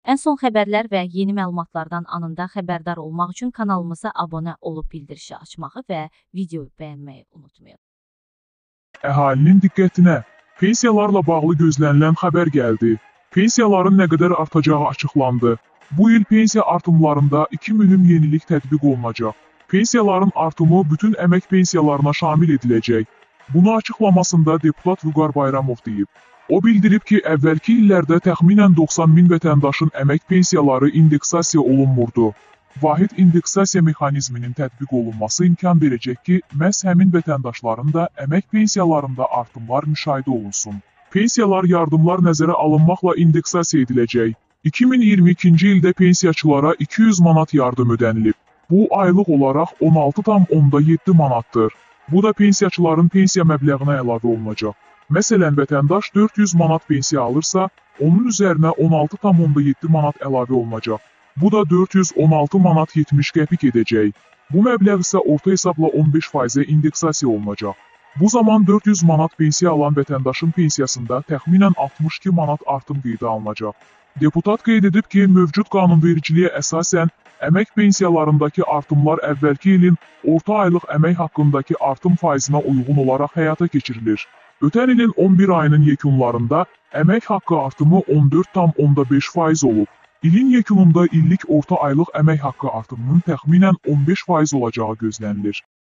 Ən son xəbərlər və yeni məlumatlardan anında xəbərdar olmaq üçün kanalımıza abunə olub bildirişi açmağı və videoyu bəyənməyi unutmayın. Əhalinin diqqətinə, pensiyalarla bağlı gözlənilən xəbər gəldi. Pensiyaların nə qədər artacağı açıqlandı. Bu il pensiya artımlarında 2 mühüm yenilik tətbiq olunacaq. Pensiyaların artımı bütün əmək pensiyalarına şamil ediləcək. Bunu açıqlamasında deputat Vüqar Bayramov deyib. O bildirib ki, əvvəlki illərdə təxminən 90 min vətəndaşın əmək pensiyaları indeksasiya olunmurdu. Vahid indeksasiya mexanizminin tətbiq olunması imkan verəcək ki, məhz həmin vətəndaşların da əmək pensiyalarında artımlar müşahidə olunsun. Pensiyalar yardımlar nəzərə alınmaqla indeksasiya ediləcək. 2022-ci ildə pensiyaçılara 200 manat yardım ödənilib. Bu, aylıq olaraq 16,7 manatdır. Bu da pensiyaçıların pensiya məbləğinə əlavə olunacaq. Məsələn, vətəndaş 400 manat pensiya alırsa, onun üzərinə 16,7 manat əlavə olunacaq. Bu da 416 manat 70 qəpik edəcək. Bu məbləğ isə orta hesabla 15%-ə indeksasiya olunacaq. Bu zaman 400 manat pensiya alan vətəndaşın pensiyasında təxminən 62 manat artım qeydə alınacaq. Deputat qeyd edib ki, mövcud qanunvericiliyə əsasən, əmək pensiyalarındakı artımlar əvvəlki ilin orta aylıq əmək haqqındakı artım faizinə uyğun olaraq həyata keçirilir. Ötən ilin 11 ayının yekunlarında əmək haqqı artımı 14,5% olub. İlin yekununda illik orta aylıq əmək haqqı artımının təxminən 15% olacağı gözlənilir.